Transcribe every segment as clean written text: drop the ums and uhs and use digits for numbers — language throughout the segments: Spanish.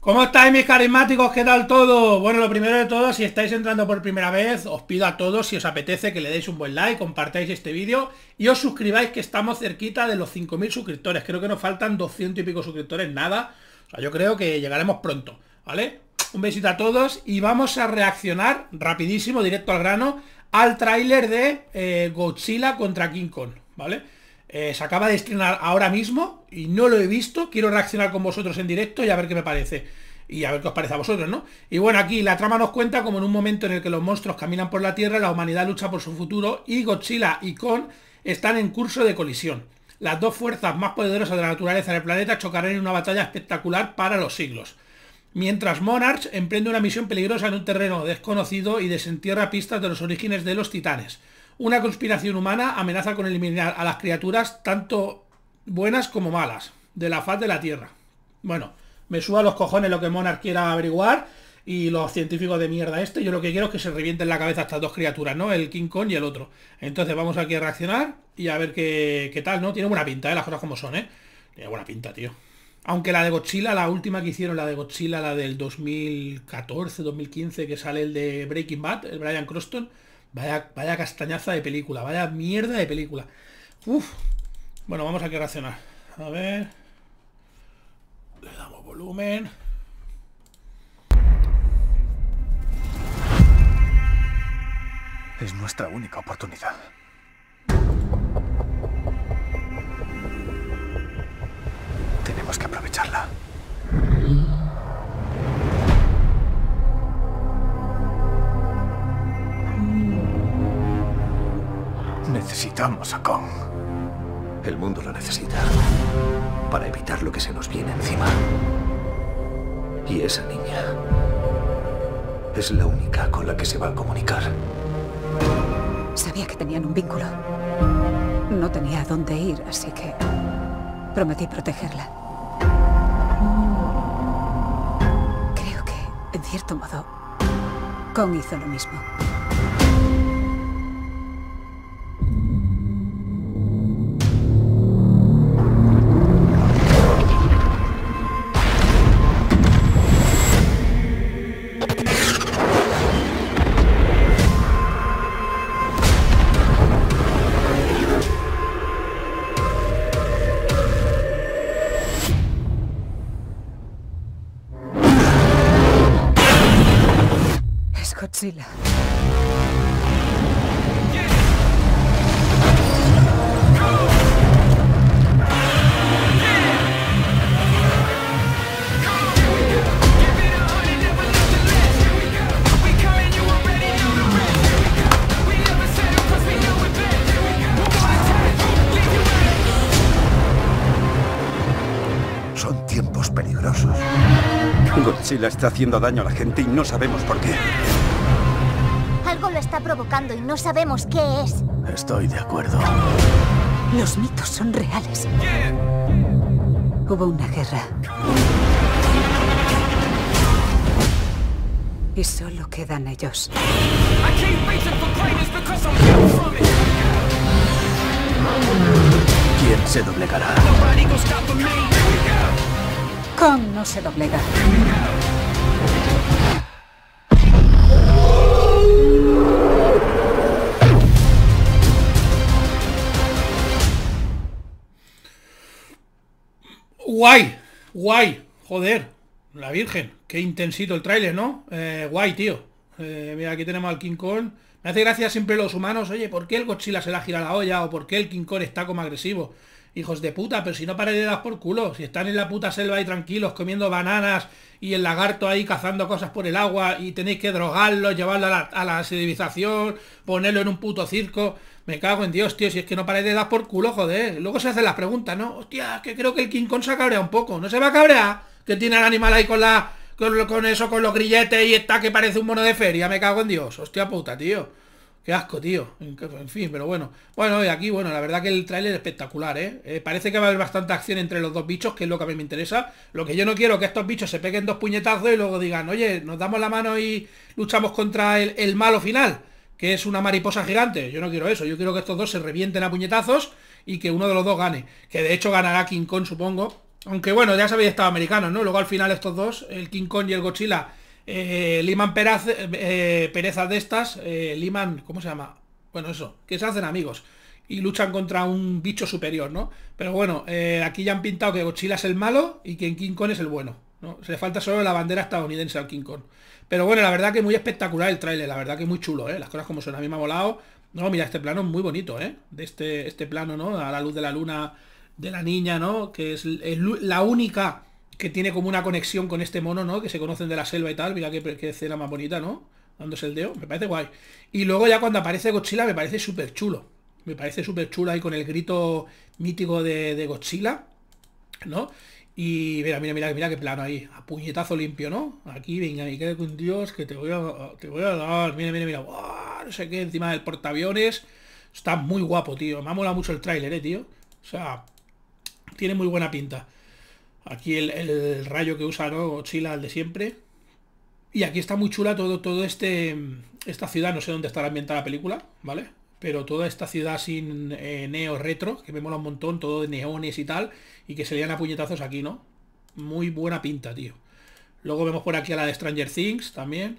¿Cómo estáis, mis carismáticos? ¿Qué tal todo? Bueno, lo primero de todo, si estáis entrando por primera vez, os pido a todos, si os apetece, que le deis un buen like, compartáis este vídeo y os suscribáis, que estamos cerquita de los 5000 suscriptores. Creo que nos faltan 200 y pico suscriptores, nada. O sea, yo creo que llegaremos pronto, ¿vale? Un besito a todos y vamos a reaccionar rapidísimo, directo al grano, al tráiler de Godzilla contra King Kong, ¿vale? Se acaba de estrenar ahora mismo y no lo he visto. Quiero reaccionar con vosotros en directo y a ver qué me parece. Y a ver qué os parece a vosotros, ¿no? Y bueno, aquí la trama nos cuenta como en un momento en el que los monstruos caminan por la Tierra, la humanidad lucha por su futuro y Godzilla y Kong están en curso de colisión. Las dos fuerzas más poderosas de la naturaleza del planeta chocarán en una batalla espectacular para los siglos. Mientras Monarch emprende una misión peligrosa en un terreno desconocido y desentierra pistas de los orígenes de los titanes. Una conspiración humana amenaza con eliminar a las criaturas tanto buenas como malas de la faz de la Tierra. Bueno, me suba los cojones lo que Monarch quiera averiguar y los científicos de mierda yo lo que quiero es que se revienten la cabeza estas dos criaturas, ¿no? El King Kong y el otro. Entonces vamos aquí a reaccionar y a ver qué tal, ¿no? Tiene buena pinta, las cosas como son, Tiene buena pinta, tío. Aunque la de Godzilla, la última que hicieron, la de Godzilla, la del 2014, 2015, que sale el de Breaking Bad, el Bryan Cranston, vaya castañaza de película, vaya mierda de película. Uf. Bueno, vamos aquí a reaccionar. A ver. Le damos volumen. Es nuestra única oportunidad. Tenemos que aprovecharla. Necesitamos a Kong. El mundo lo necesita para evitar lo que se nos viene encima. Y esa niña es la única con la que se va a comunicar. Sabía que tenían un vínculo. No tenía a dónde ir, así que prometí protegerla. Creo que, en cierto modo, Kong hizo lo mismo. Godzilla. Son tiempos peligrosos. Godzilla está haciendo daño a la gente y no sabemos por qué. Algo lo está provocando y no sabemos qué es. Estoy de acuerdo. Los mitos son reales. Hubo una guerra. Y solo quedan ellos. ¿Quién se doblegará? Kong no se doblega. Guay, joder, la Virgen, qué intensito el tráiler, ¿no? Guay, tío. Mira, aquí tenemos al King Kong. Me hace gracia siempre los humanos, oye, ¿por qué el Godzilla se le ha girado la olla? ¿O por qué el King Kong está como agresivo? Hijos de puta, pero si no paráis de dar por culo, si están en la puta selva ahí tranquilos, comiendo bananas y el lagarto ahí cazando cosas por el agua y tenéis que drogarlo, llevarlo a la civilización, ponerlo en un puto circo. Me cago en Dios, tío, si es que no paráis de dar por culo, joder. Luego se hacen las preguntas, ¿no? Hostia, que creo que el King Kong se ha cabreado un poco. ¿No se va a cabrear? Que tiene al animal ahí con los grilletes y está que parece un mono de feria. Me cago en Dios. Hostia puta, tío. Qué asco, tío. En fin, pero bueno. Bueno, y aquí, bueno, la verdad que el tráiler es espectacular, Parece que va a haber bastante acción entre los dos bichos, que es lo que a mí me interesa. Lo que yo no quiero es que estos bichos se peguen dos puñetazos y luego digan, oye, nos damos la mano y luchamos contra el malo final, que es una mariposa gigante. Yo no quiero eso. Yo quiero que estos dos se revienten a puñetazos y que uno de los dos gane. Que de hecho ganará King Kong, supongo. Aunque bueno, ya sabéis, estado americanos, ¿no? Luego al final estos dos, el King Kong y el Godzilla, liman perezas de estas, liman, ¿cómo se llama? Bueno, eso, que se hacen amigos y luchan contra un bicho superior, ¿no? Pero bueno, aquí ya han pintado que Godzilla es el malo y que King Kong es el bueno, ¿no? Se le falta solo la bandera estadounidense al King Kong. Pero bueno, la verdad que muy espectacular el tráiler, la verdad que muy chulo, ¿eh? Las cosas como son, a mí me ha molado. No, mira, este plano es muy bonito, ¿eh? De este plano, ¿no? A la luz de la luna de la niña, ¿no? Que es la única que tiene como una conexión con este mono, ¿no? Que se conocen de la selva y tal. Mira qué escena más bonita, ¿no? Dándose el dedo, me parece guay. Y luego ya cuando aparece Godzilla me parece súper chulo. Me parece súper chulo ahí con el grito mítico de Godzilla, ¿no? Y mira qué plano ahí, a puñetazo limpio, ¿no? Aquí, venga, me quedo con Dios, que te voy a dar, mira, ¡buah! No sé qué, encima del portaaviones. Está muy guapo, tío. Me ha molado mucho el tráiler, tío. O sea, tiene muy buena pinta. Aquí el rayo que usa, ¿no? Godzilla, el de siempre. Y aquí está muy chula todo esta ciudad, no sé dónde estará ambientada la película, ¿vale? Pero toda esta ciudad sin neo retro, que me mola un montón, todo de neones y tal, y que se lían a puñetazos aquí, ¿no? Muy buena pinta, tío. Luego vemos por aquí a la de Stranger Things también,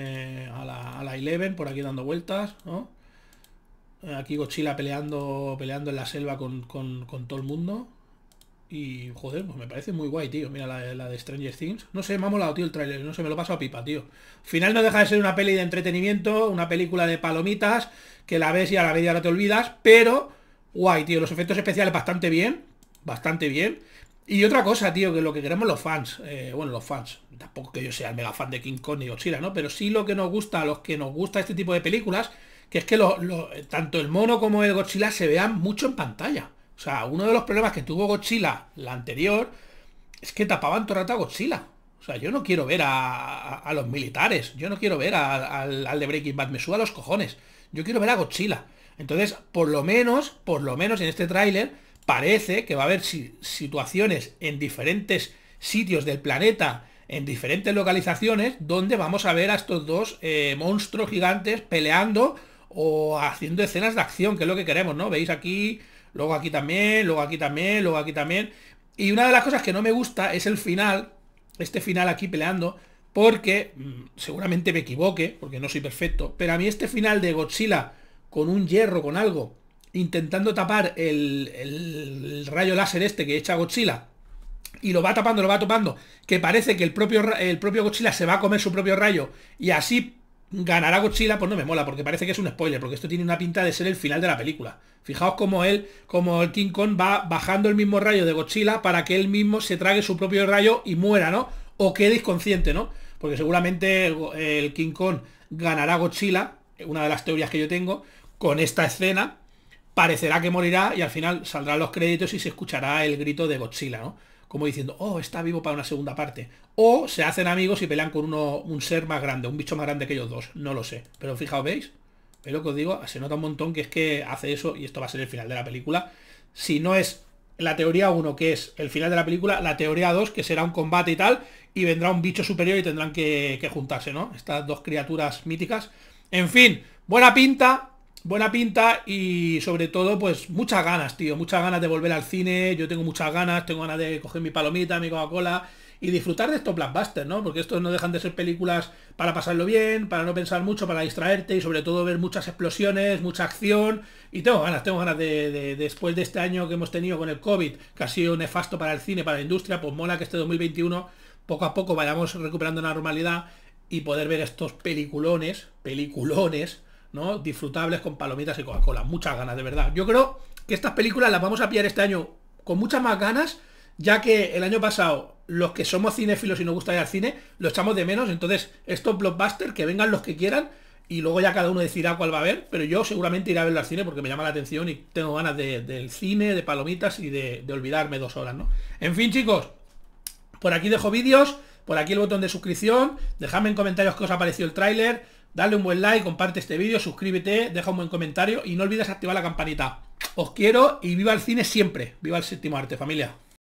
a la Eleven, por aquí dando vueltas, ¿no? Aquí Godzilla peleando en la selva con todo el mundo. Y joder, pues me parece muy guay, tío. Mira la de Stranger Things. No sé, me ha molado, tío, el tráiler. No sé, me lo paso a pipa, tío. Al final no deja de ser una peli de entretenimiento, una película de palomitas, que la ves y a la media hora te olvidas, pero guay, tío. Los efectos especiales bastante bien. Bastante bien. Y otra cosa, tío, que lo que queremos los fans, bueno, los fans, tampoco que yo sea el mega fan de King Kong ni Godzilla, ¿no? Pero sí lo que nos gusta, a los que nos gusta este tipo de películas, que es que tanto el mono como el Godzilla se vean mucho en pantalla. O sea, uno de los problemas que tuvo Godzilla, la anterior, es que tapaban todo el rato a Godzilla. O sea, yo no quiero ver a los militares, yo no quiero ver al de Breaking Bad, me suda los cojones. Yo quiero ver a Godzilla. Entonces, por lo menos en este tráiler, parece que va a haber situaciones en diferentes sitios del planeta, en diferentes localizaciones, donde vamos a ver a estos dos monstruos gigantes peleando o haciendo escenas de acción, que es lo que queremos, ¿no? Veis aquí, luego aquí también, luego aquí también, luego aquí también. Y una de las cosas que no me gusta es el final, este final aquí peleando, porque seguramente me equivoque, porque no soy perfecto, pero a mí este final de Godzilla con un hierro, con algo, intentando tapar el rayo láser este que echa Godzilla, y lo va tapando, que parece que el propio Godzilla se va a comer su propio rayo, y así ganará Godzilla, pues no me mola, porque parece que es un spoiler, porque esto tiene una pinta de ser el final de la película. Fijaos como el King Kong va bajando el mismo rayo de Godzilla para que él mismo se trague su propio rayo y muera, ¿no? O quede inconsciente, ¿no? Porque seguramente el King Kong ganará a Godzilla, una de las teorías que yo tengo, con esta escena, parecerá que morirá y al final saldrán los créditos y se escuchará el grito de Godzilla, ¿no? Como diciendo, oh, está vivo para una segunda parte. O se hacen amigos y pelean con un ser más grande, un bicho más grande que ellos dos. No lo sé. Pero fijaos, ¿veis? Es lo que os digo, se nota un montón que es que hace eso y esto va a ser el final de la película. Si no es la teoría 1, que es el final de la película, la teoría 2, que será un combate y tal, y vendrá un bicho superior y tendrán que juntarse, ¿no? Estas dos criaturas míticas. En fin, buena pinta y sobre todo pues muchas ganas, tío, muchas ganas de volver al cine. Yo tengo muchas ganas, tengo ganas de coger mi palomita, mi Coca-Cola y disfrutar de estos blockbusters, ¿no? Porque estos no dejan de ser películas para pasarlo bien, para no pensar mucho, para distraerte y sobre todo ver muchas explosiones, mucha acción. Y tengo ganas de después de este año que hemos tenido con el COVID, que ha sido nefasto para el cine, para la industria, pues mola que este 2021 poco a poco vayamos recuperando la normalidad y poder ver estos peliculones, ¿no? Disfrutables con palomitas y Coca-Cola. Muchas ganas, de verdad. Yo creo que estas películas las vamos a pillar este año con muchas más ganas, ya que el año pasado los que somos cinéfilos y nos gusta ir al cine lo echamos de menos. Entonces estos blockbusters, que vengan los que quieran y luego ya cada uno decidirá cuál va a ver, pero yo seguramente iré a verlo al cine porque me llama la atención y tengo ganas del cine, de palomitas y de olvidarme 2 horas, ¿no? En fin, chicos, por aquí dejo vídeos, por aquí el botón de suscripción, dejadme en comentarios qué os ha parecido el tráiler, dale un buen like, comparte este vídeo, suscríbete, deja un buen comentario y no olvides activar la campanita. Os quiero y viva el cine siempre. Viva el séptimo arte, familia.